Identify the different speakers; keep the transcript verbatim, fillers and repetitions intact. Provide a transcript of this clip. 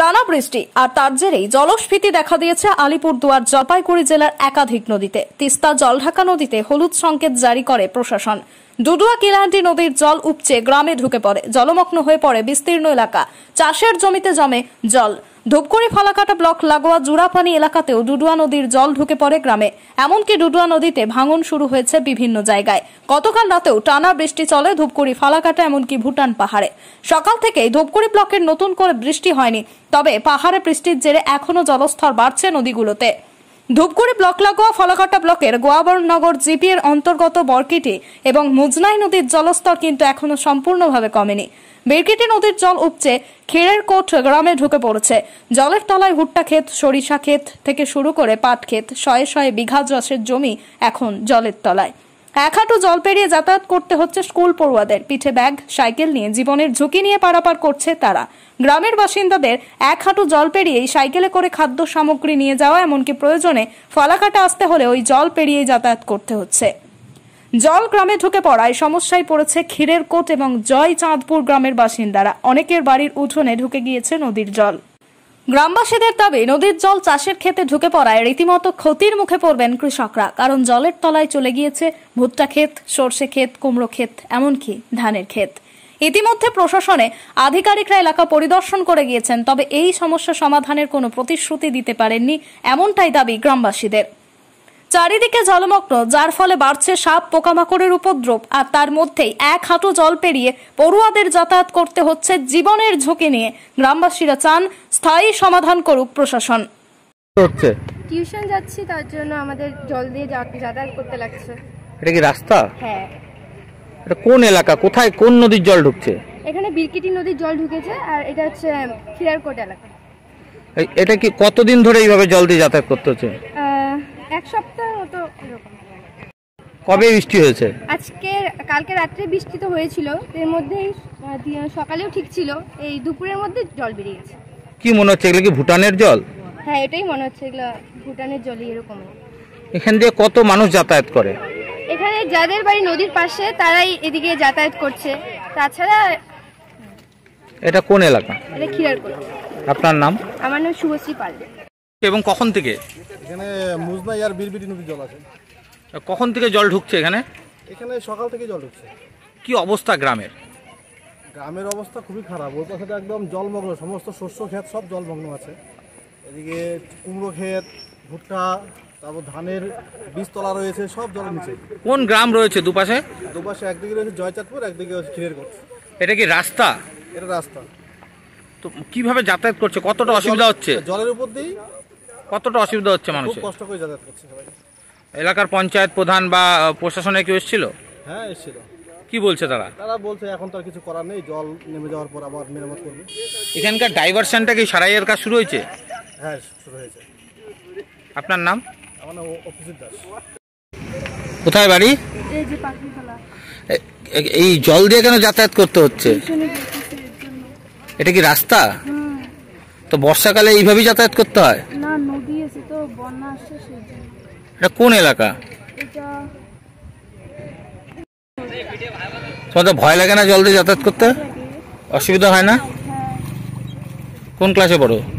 Speaker 1: টানা বৃষ্টি আর তার জেরেই জলস্ফীতি দেখা দিয়েছে আলিপুরদুয়ার জলপাইগুড়ি জেলার একাধিক নদীতে। তিস্তা জলঢাকা নদীতে হলুদ সংকেত জারি করে প্রশাসন। ডুডুয়া কিলাহান্টি নদীর জল উপচে গ্রামে ঢুকে পড়ে, জলমগ্ন হয়ে পড়ে বিস্তীর্ণ এলাকা, চাষের জমিতে জমে জল। ধূপগুড়ি ফালাকাটা ব্লক লাগোয়া জুড়াপানি এলাকাতেও ডুডুয়া নদীর জল ঢুকে পড়ে গ্রামে। এমনকি ডুডুয়া নদীতে ভাঙন শুরু হয়েছে বিভিন্ন জায়গায়। গতকাল রাতেও টানা বৃষ্টি চলে ধূপগুড়ি ফালাকাটা এমনকি ভুটান পাহাড়ে। সকাল থেকেই ধূপগুড়ি ব্লকের নতুন করে বৃষ্টি হয়নি, তবে পাহাড়ে বৃষ্টির জেরে এখনো জলস্তর বাড়ছে নদীগুলোতে। ধূপগুড়ি ব্লক লাগোয়া ফালাকাটা ব্লকের গোয়াবরনগর জিপি এর অন্তর্গত বরকিটি এবং মুজনাই নদীর জলস্তর কিন্তু এখনো সম্পূর্ণভাবে কমেনি। বেরকিটি নদীর জল উপচে ক্ষীরের কোট গ্রামে ঢুকে পড়েছে। জলের তলায় ভুট্টা ক্ষেত, সরিষা ক্ষেত থেকে শুরু করে পাট ক্ষেত, শয়ে শয়ে বিঘা চাষের জমি এখন জলের তলায়। এক হাঁটু জল পেরিয়ে যাতায়াত করতে হচ্ছে স্কুল পড়ুয়াদের। পিঠে ব্যাগ, সাইকেল নিয়ে জীবনের ঝুঁকি নিয়ে পারাপার করছে তারা। গ্রামের বাসিন্দাদের এক হাঁটু জল পেরিয়েই সাইকেলে করে খাদ্য সামগ্রী নিয়ে যাওয়া, এমনকি প্রয়োজনে ফালাকাটা আসতে হলে ওই জল পেরিয়েই যাতায়াত করতে হচ্ছে। জল গ্রামে ঢুকে পড়ায় সমস্যায় পড়েছে ক্ষীরের কোট এবং জয়চাঁদপুর গ্রামের বাসিন্দারা। অনেকের বাড়ির উঠোনে ঢুকে গিয়েছে নদীর জল। গ্রামবাসীদের দাবি, নদীর জল চাষের ক্ষেতে ঢুকে পড়ায় রীতিমতো ক্ষতির মুখে পড়বেন কৃষকরা, কারণ জলের তলায় চলে গিয়েছে ভুট্টা ক্ষেত, সর্ষে ক্ষেত, কুমড়ো ক্ষেত, এমনকি ধানের ক্ষেত। ইতিমধ্যে প্রশাসনে আধিকারিকরা এলাকা পরিদর্শন করে গিয়েছেন, তবে এই সমস্যা সমাধানের কোনো প্রতিশ্রুতি দিতে পারেননি, এমনটাই দাবি গ্রামবাসীদের। চারিদিকে জলমগ্ন, যার ফলে বাড়ছে সাপ পোকামাকড়ের উপদ্রব, আর তার মধ্যেই এক হাঁটু জল পেরিয়ে পড়ুয়াদের যাতায়াত করতে হচ্ছে জীবনের ঝুঁকি নিয়ে। গ্রামবাসীরা চান স্থায়ী সমাধান করুক প্রশাসন।
Speaker 2: টিউশন যাচ্ছি, তার জন্য আমাদের জল দিয়ে যাতায়াত করতে লাগছে।
Speaker 3: এটা কি রাস্তা?
Speaker 2: হ্যাঁ।
Speaker 3: এটা কোন এলাকা, কোথায়, কোন নদীর জল ঢুকছে?
Speaker 2: এখানে বিরকিটি নদীর জল ঢুকেছে, আর এটা হচ্ছে খিরারকোট এলাকা।
Speaker 3: এটা কি কতদিন ধরে এইভাবে জল দিয়ে যাতায়াত করতে হচ্ছে?
Speaker 2: এক সপ্তাহ মতো এরকম।
Speaker 3: কবে বৃষ্টি হয়েছে?
Speaker 2: আজকে, কালকে রাত্রে বৃষ্টি তো হয়েছিল, এর মধ্যেই সকালেও ঠিক ছিল, এই দুপুরের মধ্যে জল বেরিয়ে গেছে।
Speaker 3: কি মনে হচ্ছে, এগুলো কি ভুটানের জল?
Speaker 2: হ্যাঁ, এটাই মনে হচ্ছে, এগুলো ভুটানের জলই এরকম।
Speaker 3: এখান দিয়ে কত মানুষ যাতায়াত করে?
Speaker 2: এখানে যাদের বাড়ি নদীর পাশে তারাই এদিকে যাতায়াত করছে, তাছাড়া।
Speaker 3: এটা কোন এলাকা?
Speaker 2: এটা খিরারকোট।
Speaker 3: আপনার নাম?
Speaker 2: আমার নাম শুভশ্রী পাল।
Speaker 3: এবং কখন থেকে
Speaker 4: এখানে মুজনাই আর বিরবিটি নদীর জল আছে?
Speaker 3: কখন থেকে জল ঢুকছে এখানে?
Speaker 4: এখানে সকাল থেকে জল ঢুকছে।
Speaker 3: কি অবস্থা গ্রামের?
Speaker 4: গ্রামের অবস্থা খুবই খারাপ। ওই পাশে একদম জলমগ্ন, সমস্ত শস্য ক্ষেত সব জলমগ্ন আছে। এদিকে কুমড়ো ক্ষেত, ভুট্টা, তারপর ধানের বীজতলা রয়েছে, সব জলের নিচে।
Speaker 3: কোন গ্রাম রয়েছে দুপাশে?
Speaker 4: দুপাশে একদিকে রয়েছে জয়চাঁদপুর, একদিকে হচ্ছে খিরেরকোট।
Speaker 3: এটা কি রাস্তা?
Speaker 4: এটা রাস্তা।
Speaker 3: তো কিভাবে যাতায়াত করছে, কতটা অসুবিধা হচ্ছে?
Speaker 4: জলের উপর দিয়ে
Speaker 3: কতটা অসুবিধা হচ্ছে মানুষের?
Speaker 4: খুব কষ্ট করে যাতায়াত করছে সবাই।
Speaker 3: এলাকার পঞ্চায়েত প্রধান বা প্রশাসনে কেউ এসেছিল?
Speaker 4: হ্যাঁ, এসেছিল।
Speaker 3: কি বলছে তারা?
Speaker 4: তারা বলছে এখন তো আর কিছু করার নেই, জল নেমে যাওয়ার পর আবার মেরামত করবে।
Speaker 3: এখানকার ডাইভারশনটা কি সারাইয়ের কাজ শুরু হয়েছে?
Speaker 4: হ্যাঁ, শুরু হয়েছে।
Speaker 3: আপনার নাম?
Speaker 4: আমার নাম অভিজিৎ দাস।
Speaker 3: কোথায় বাড়ি?
Speaker 2: এই যে পাখিতলা।
Speaker 3: এই জল দিয়ে কেন যাতায়াত করতে হচ্ছে? এটা কি রাস্তা? তো বর্ষাকালে এইভাবেই যাতায়াত করতে হয়?
Speaker 2: না, নদী আছে তো, বন্যা আসছে সেই জন্য।
Speaker 3: এটা কোন এলাকা?
Speaker 2: এটা
Speaker 3: তোমাদের ভয় লাগে না জল দিয়ে যাতায়াত করতে? অসুবিধা হয় না?
Speaker 2: হ্যাঁ।
Speaker 3: কোন ক্লাসে পড়ো?